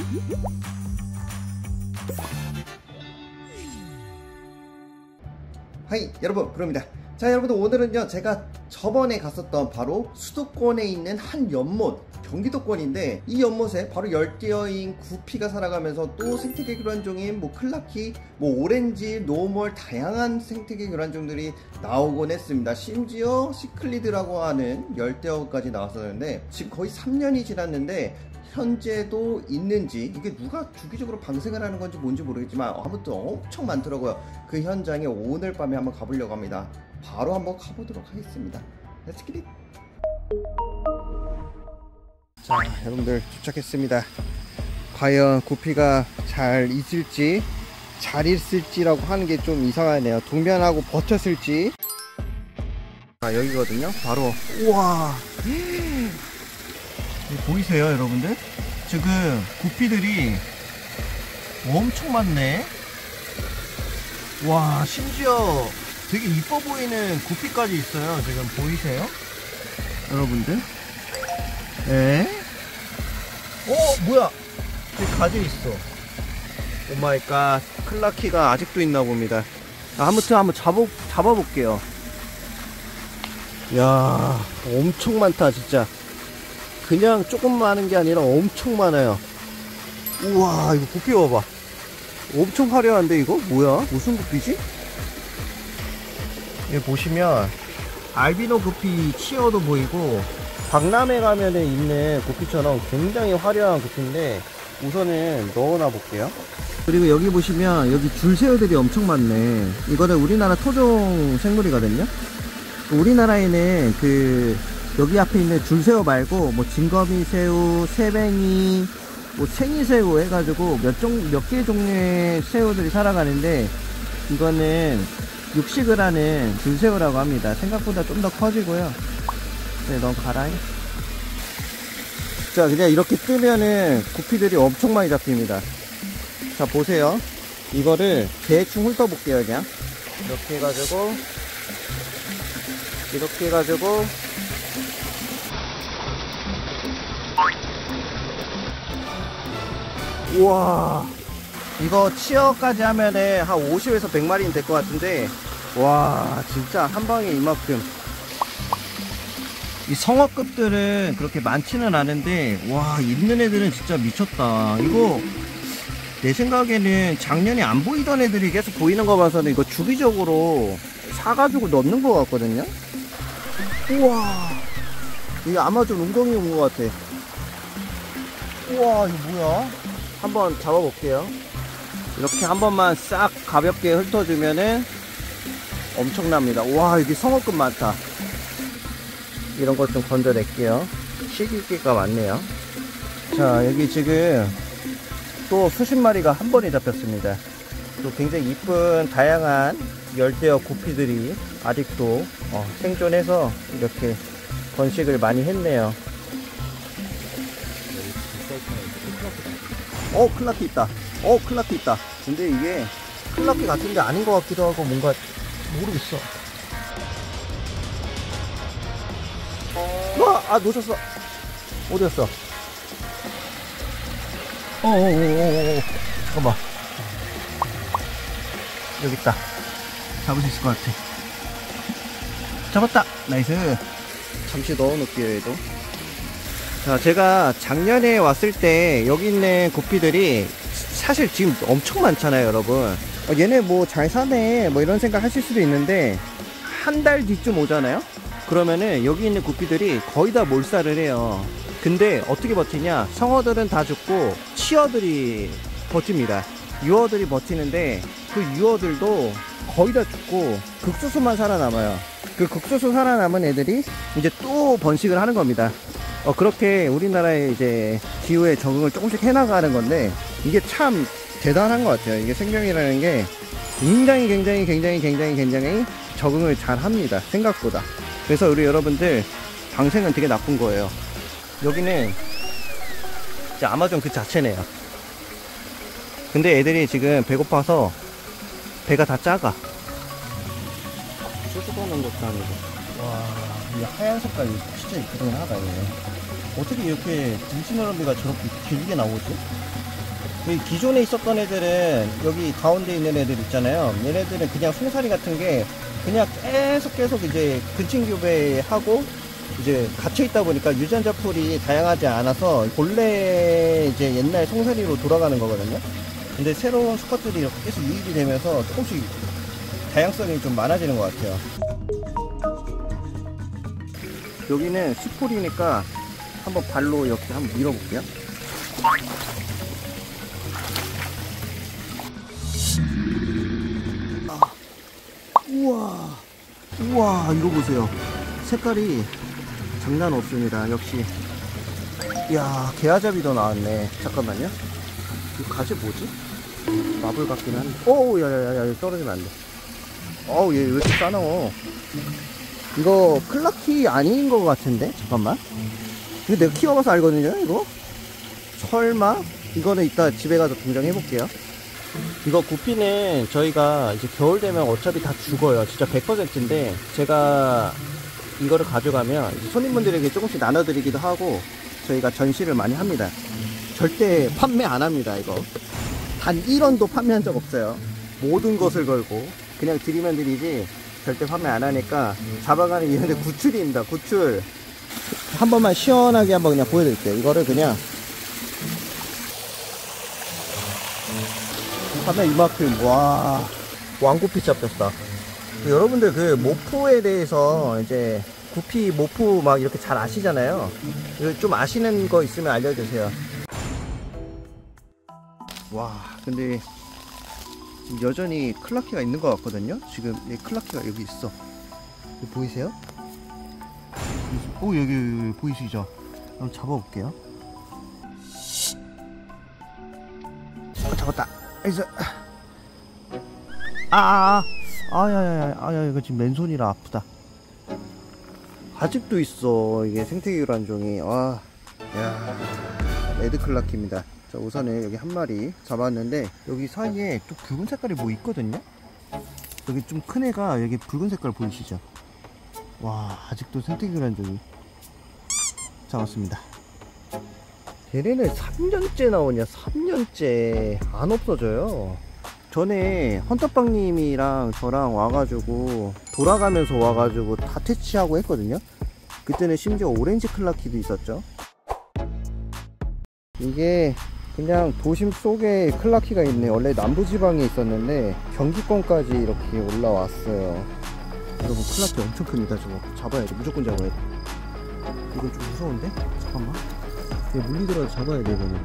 하이 여러분, 그럽니다. 자, 여러분들 오늘은요 제가 저번에 갔었던 바로 수도권에 있는 한 연못, 경기도권인데 이 연못에 바로 열대어인 구피가 살아가면서 또 생태계 교란종인 뭐 클라키, 뭐 오렌지, 노멀 다양한 생태계 교란종들이 나오곤 했습니다. 심지어 시클리드라고 하는 열대어까지 나왔었는데 지금 거의 3년이 지났는데 현재도 있는지, 이게 누가 주기적으로 방생을 하는 건지 뭔지 모르겠지만 아무튼 엄청 많더라고요. 그 현장에 오늘 밤에 한번 가보려고 합니다. 바로 한번 가보도록 하겠습니다. Let's get it! 자, 여러분들 도착했습니다. 과연 구피가 잘 있을지, 잘 있을지라고 하는 게 좀 이상하네요. 동면하고 버텼을지. 자, 여기거든요. 바로. 우와, 보이세요 여러분들? 지금 구피들이 엄청 많네. 와, 심지어 되게 이뻐 보이는 구피까지 있어요. 지금 보이세요 여러분들? 에? 뭐야, 여기 가지 있어. 오마이갓, 클라키가 아직도 있나 봅니다. 아무튼 한번 잡아볼게요. 이야, 엄청 많다 진짜. 그냥 조금 많은 게 아니라 엄청 많아요. 우와, 이거 구피 봐봐. 엄청 화려한데 이거? 뭐야? 무슨 구피지? 여기 보시면 알비노 구피 치어도 보이고, 박람회 가면은 있는 구피처럼 굉장히 화려한 구피인데 우선은 넣어놔 볼게요. 그리고 여기 보시면 여기 줄새우들이 엄청 많네. 이거는 우리나라 토종 생물이거든요. 우리나라에는 여기 앞에 있는 줄새우 말고 뭐 진거미새우, 새뱅이, 뭐 생이새우 해가지고 몇 개 종류의 새우들이 살아가는데 이거는 육식을 하는 줄새우라고 합니다. 생각보다 좀 더 커지고요. 네, 넌 가라잉. 자, 그냥 이렇게 뜨면은 구피들이 엄청 많이 잡힙니다. 자, 보세요. 이거를 대충 훑어볼게요. 그냥 이렇게 해가지고 우와, 이거 치어까지 하면은 한 50에서 100마리는 될 것 같은데, 와, 진짜 한 방에 이만큼. 이 성어급들은 그렇게 많지는 않은데, 와, 있는 애들은 진짜 미쳤다. 이거 내 생각에는 작년에 안 보이던 애들이 계속 보이는 거 봐서는 이거 주기적으로 사가지고 넣는 것 같거든요. 우와, 이게 아마존 웅덩이 온 것 같아. 우와, 이거 뭐야? 한번 잡아볼게요. 이렇게 한 번만 싹 가볍게 훑어주면은 엄청납니다. 와, 여기 성어급 많다. 이런 것 좀 건져낼게요. 시기가 많네요. 자, 여기 지금 또 수십 마리가 한 번에 잡혔습니다. 또 굉장히 이쁜 다양한 열대어 구피들이 아직도 생존해서 이렇게 번식을 많이 했네요. 클라키 있다. 클라키 있다. 근데 이게 클라키 같은데 아닌 것 같기도 하고 뭔가 모르겠어. 놓쳤어. 어디였어? 잠깐만. 여기 있다. 잡을 수 있을 것 같아. 잡았다. 나이스. 잠시 넣어놓을게요, 얘도. 자, 제가 작년에 왔을 때 여기 있는 구피들이 사실 지금 엄청 많잖아요, 여러분. 얘네 뭐 잘 사네 뭐 이런 생각 하실 수도 있는데 한 달 뒤쯤 오잖아요. 그러면은 여기 있는 구피들이 거의 다 몰살을 해요. 근데 어떻게 버티냐, 성어들은 다 죽고 치어들이 버팁니다. 유어들이 버티는데 그 유어들도 거의 다 죽고 극소수만 살아남아요. 그 극소수 살아남은 애들이 이제 또 번식을 하는 겁니다. 그렇게 우리나라의 이제 기후에 적응을 조금씩 해나가는 건데 이게 참 대단한 것 같아요. 이게 생명이라는 게 굉장히 적응을 잘 합니다, 생각보다. 그래서 우리 여러분들 방생은 되게 나쁜 거예요. 여기는 진짜 아마존 그 자체네요. 근데 애들이 지금 배고파서 배가 다 작아. 쏟아놓은 것도 아니고. 와, 이 하얀 색깔이 진짜 이쁘긴 하다. 얘 어떻게 이렇게 들지너러비가 저렇게 길게 나오지? 여기 기존에 있었던 애들은 여기 가운데 있는 애들 있잖아요. 얘네들은 그냥 송사리 같은 게 그냥 계속 이제 근친 교배하고 이제 갇혀 있다 보니까 유전자 풀이 다양하지 않아서 본래 이제 옛날 송사리로 돌아가는 거거든요. 근데 새로운 수컷들이 이렇게 계속 유입이 되면서 조금씩 다양성이 좀 많아지는 것 같아요. 여기는 수풀이니까 한번 발로 이렇게 한번 밀어볼게요. 우와, 이거 보세요. 색깔이 장난 없습니다. 역시. 이야, 개아잡이도 나왔네. 잠깐만요. 이거 가지 뭐지? 마블 같긴 한데. 오우, 야야야, 떨어지면 안 돼. 어우, 얘 왜 이렇게 싸나워. 이거 클라키 아닌 것 같은데? 잠깐만. 이거 내가 키워봐서 알거든요, 이거? 설마? 이거는 이따 집에 가서 분장해볼게요. 이거 구피는 저희가 이제 겨울 되면 어차피 다 죽어요. 진짜 100%인데 제가 이거를 가져가면 이제 손님분들에게 조금씩 나눠드리기도 하고 저희가 전시를 많이 합니다. 절대 판매 안 합니다. 이거 단 1원도 판매한 적 없어요. 모든 것을 걸고 그냥 드리면 드리지 절대 판매 안 하니까 잡아가는 이런데 구출입니다. 구출. 한 번만 시원하게 한번 그냥 보여드릴게요. 이거를 그냥 하면 이만큼. 와, 왕구피 잡혔다. 여러분들 그 모프에 대해서 이제 구피 모프 막 이렇게 잘 아시잖아요. 좀 아시는 거 있으면 알려주세요. 와, 근데 여전히 클라키가 있는 것 같거든요. 지금 이 클라키가 여기 있어. 여기 보이세요? 오, 여기 보이시죠? 한번 잡아볼게요. 잡았다. 야야야, 이거 지금 맨손이라 아프다. 아직도 있어, 이게 생태계란종이. 와, 야, 레드클라키입니다. 자, 우선은 여기 한 마리 잡았는데, 여기 사이에 또 붉은 색깔이 뭐 있거든요? 여기 좀 큰 애가, 여기 붉은 색깔 보이시죠? 와, 아직도 생태계란종이 잡았습니다. 얘네는 3년째 나오냐. 3년째 안 없어져요. 전에 헌터빵님이랑 저랑 와가지고 돌아가면서 와가지고 다 퇴치하고 했거든요. 그때는 심지어 오렌지 클라키도 있었죠. 이게 그냥 도심 속에 클라키가 있네. 원래 남부지방에 있었는데 경기권까지 이렇게 올라왔어요. 여러분, 클라키 엄청 큽니다. 저거 잡아야 돼. 무조건 잡아야 돼. 이건 좀 무서운데? 잠깐만. 물리더라도 잡아야 돼, 이거는.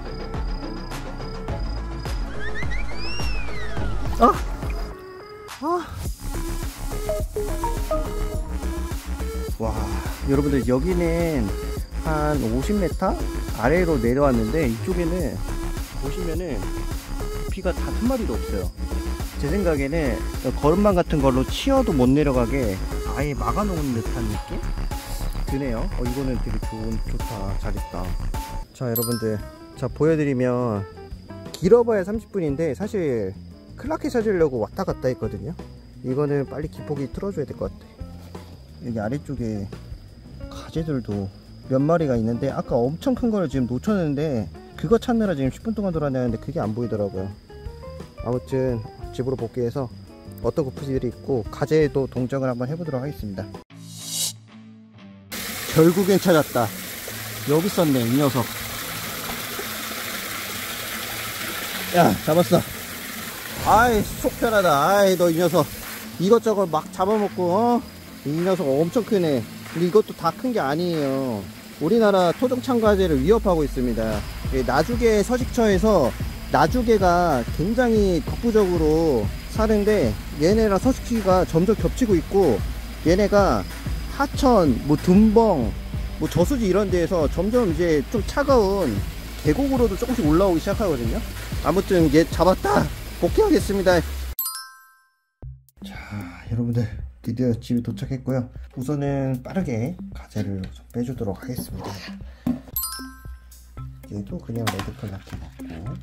와, 여러분들 여기는 한 50m 아래로 내려왔는데 이쪽에는 보시면은 구피가 단 한 마리도 없어요. 제 생각에는 걸음망 같은 걸로 치어도 못 내려가게 아예 막아놓은 듯한 느낌? 드네요. 이거는 되게 좋다. 잘했다. 자, 여러분들, 자, 보여드리면 길어봐야 30분인데 사실 클라키 찾으려고 왔다 갔다 했거든요. 이거는 빨리 기폭이 틀어줘야 될 것 같아. 여기 아래쪽에 가재들도 몇 마리가 있는데 아까 엄청 큰 거를 지금 놓쳤는데 그거 찾느라 지금 10분 동안 돌아다녔는데 그게 안 보이더라고요. 아무튼 집으로 복귀해서 어떤 구피들이 있고 가재도 동정을 한번 해보도록 하겠습니다. 결국엔 찾았다. 여기 있었네, 이 녀석. 야, 잡았어. 아이, 속 편하다. 아이, 너 이 녀석 이것저것 막 잡아먹고, 이 녀석 엄청 크네. 근데 이것도 다 큰 게 아니에요. 우리나라 토종창가재를 위협하고 있습니다. 나주개 서식처에서 나주개가 굉장히 독보적으로 사는데 얘네랑 서식지가 점점 겹치고 있고, 얘네가 하천, 뭐 둔벙, 뭐 저수지 이런 데에서 점점 이제 좀 차가운 계곡으로도 조금씩 올라오기 시작하거든요. 아무튼 얘 잡았다. 복귀하겠습니다. 자, 여러분들 드디어 집에 도착했고요. 우선은 빠르게 가재를 좀 빼주도록 하겠습니다. 얘도 그냥 레드클라키 먹고.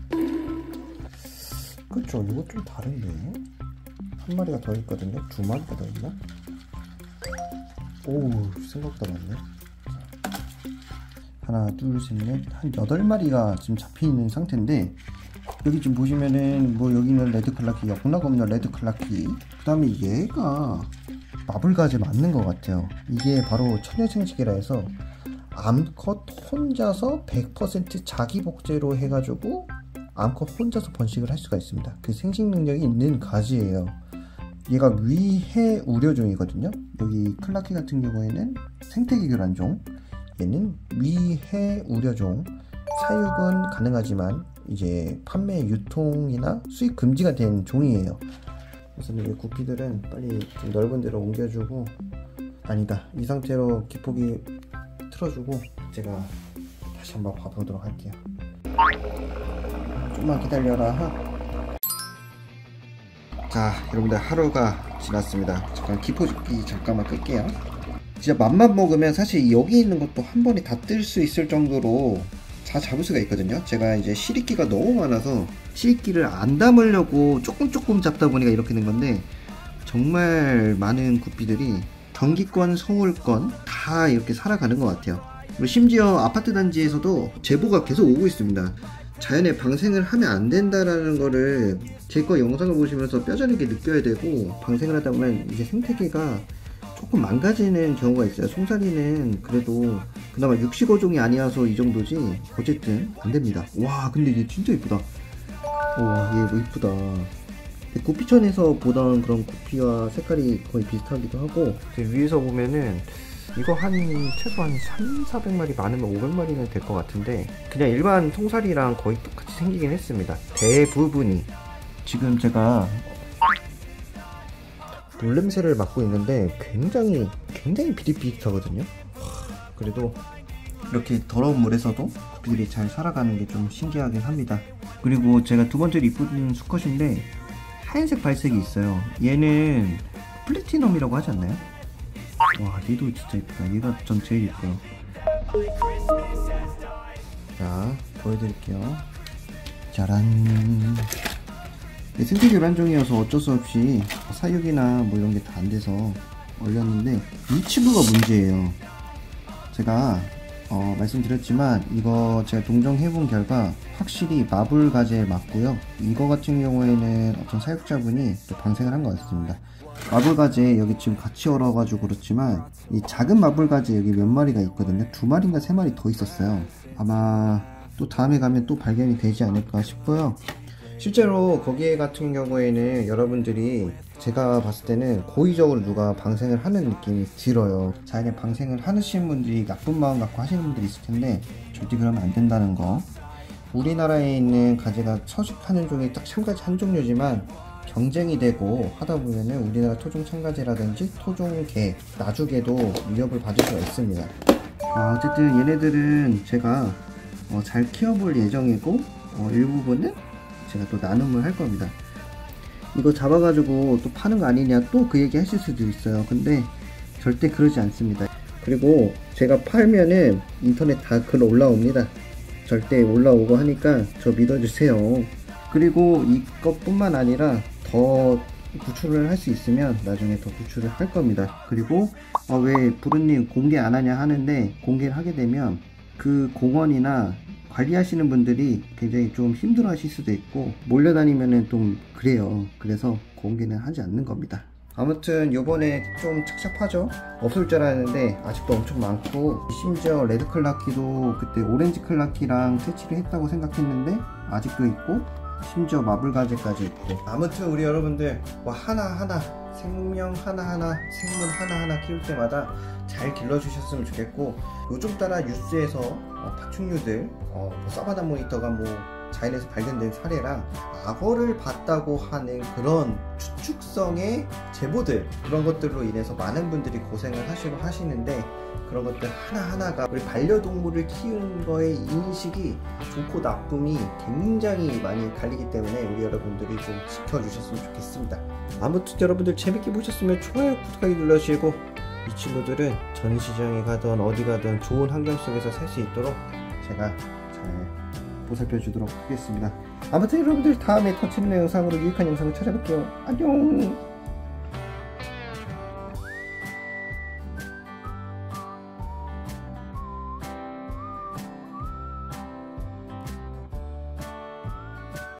그쵸, 이거 좀 다른데 한 마리가 더 있거든요. 두 마리가 더 있나? 오, 생각보다 많네. 하나, 둘, 셋, 넷, 한 8마리가 지금 잡혀있는 상태인데, 여기 지금 보시면은 뭐 여기는 레드클라키, 영락 없는 레드클라키, 그 다음에 얘가 마블가제 맞는 것 같아요. 이게 바로 천연생식이라 해서 암컷 혼자서 100% 자기 복제로 해가지고 암컷 혼자서 번식을 할 수가 있습니다. 그 생식 능력이 있는 가지예요. 얘가 위해 우려종이거든요. 여기 클라키 같은 경우에는 생태계 교란종, 얘는 위해 우려종. 사육은 가능하지만 이제 판매, 유통이나 수입 금지가 된 종이에요. 그래서 이 구피들은 빨리 좀 넓은 데로 옮겨주고, 아니다, 이 상태로 기포기 틀어주고 제가 다시 한번 봐보도록 할게요. 좀만 기다려라. 자, 여러분들 하루가 지났습니다. 잠깐 기포기 잠깐만 끌게요. 진짜 맘만 먹으면 사실 여기 있는 것도 한 번에 다 뜰 수 있을 정도로 다 잡을 수가 있거든요. 제가 이제 시리끼가 너무 많아서 시리끼를 안 담으려고 조금 잡다 보니까 이렇게 된 건데, 정말 많은 구피들이 경기권, 서울권 다 이렇게 살아가는 것 같아요. 그리고 심지어 아파트 단지에서도 제보가 계속 오고 있습니다. 자연에 방생을 하면 안 된다라는 거를 제 거 영상을 보시면서 뼈저리게 느껴야 되고, 방생을 하다 보면 이제 생태계가 조금 망가지는 경우가 있어요. 송사리는 그래도 그나마 육식어종이 아니어서 이 정도지 어쨌든 안 됩니다. 와, 근데 얘 진짜 이쁘다. 와, 얘 뭐 이쁘다. 구피천에서 보던 그런 구피와 색깔이 거의 비슷하기도 하고, 위에서 보면은 이거 한 최소한 300~400마리, 많으면 500마리는 될 것 같은데, 그냥 일반 송사리랑 거의 똑같이 생기긴 했습니다. 대부분이. 지금 제가 물냄새를 맡고 있는데 굉장히 비릿비릿하거든요. 그래도 이렇게 더러운 물에서도 구피들이 잘 살아가는 게 좀 신기하긴 합니다. 그리고 제가 두 번째로 이쁜 수컷인데 하얀색 발색이 있어요. 얘는 플래티넘이라고 하지 않나요? 와, 얘도 진짜 이쁘다. 얘가 전 제일 이뻐요. 자, 보여드릴게요. 짜란. 생태계 교란종이어서 어쩔 수 없이 사육이나 뭐 이런 게 다 안 돼서 얼렸는데, 이 친구가 문제예요. 제가 말씀드렸지만 이거 제가 동정해본 결과 확실히 마블가제에 맞고요. 이거 같은 경우에는 어떤 사육자분이 또 방생을 한 것 같습니다. 마블가제 여기 지금 같이 얼어가지고 그렇지만 이 작은 마블가제 여기 몇 마리가 있거든요. 2마리인가 3마리 더 있었어요. 아마 또 다음에 가면 또 발견이 되지 않을까 싶고요. 실제로 거기에 같은 경우에는 여러분들이 제가 봤을 때는 고의적으로 누가 방생을 하는 느낌이 들어요. 자연에 방생을 하시는 분들이 나쁜 마음 갖고 하시는 분들이 있을 텐데 절대 그러면 안 된다는 거. 우리나라에 있는 가재가 서식하는 종이 딱 참가지 한 종류지만 경쟁이 되고 하다 보면은 우리나라 토종 참가재라든지 토종개, 나주개도 위협을 받을 수가 있습니다. 어쨌든 얘네들은 제가 잘 키워볼 예정이고, 일부분은 제가 또 나눔을 할 겁니다. 이거 잡아가지고 또 파는 거 아니냐 또 그 얘기 하실 수도 있어요. 근데 절대 그러지 않습니다. 그리고 제가 팔면은 인터넷 다 글 올라옵니다. 절대 올라오고 하니까 저 믿어주세요. 그리고 이것뿐만 아니라 더 구출을 할 수 있으면 나중에 더 구출을 할 겁니다. 그리고 왜 부르님 공개 안 하냐 하는데, 공개를 하게 되면 그 공원이나 관리하시는 분들이 굉장히 좀 힘들어 하실 수도 있고 몰려다니면은 좀 그래요. 그래서 공개는 하지 않는 겁니다. 아무튼 요번에 좀 착잡하죠? 없을 줄 알았는데 아직도 엄청 많고, 심지어 레드클라키도 그때 오렌지 클라키랑 퇴치를 했다고 생각했는데 아직도 있고, 심지어 마블가제까지 있고. 아무튼 우리 여러분들 뭐 하나하나 생명 하나하나, 생물 하나하나 키울 때마다 잘 길러주셨으면 좋겠고, 요즘 따라 뉴스에서 파충류들, 사바나 모니터가 뭐 자연에서 발견된 사례랑 악어를 봤다고 하는 그런 추측성의 제보들, 그런 것들로 인해서 많은 분들이 고생을 하시는데, 그런 것들 하나하나가 우리 반려동물을 키우는 거의 인식이 좋고 나쁨이 굉장히 많이 갈리기 때문에 우리 여러분들이 좀 지켜주셨으면 좋겠습니다. 아무튼 여러분들 재밌게 보셨으면 좋아요, 구독하기 눌러주시고, 이 친구들은 전시장에 가든 어디 가든 좋은 환경 속에서 살 수 있도록 제가 잘 보살펴 주도록 하겠습니다. 아무튼 여러분들 다음에 더 재밌는 영상으로 유익한 영상을 찾아뵐게요. 안녕.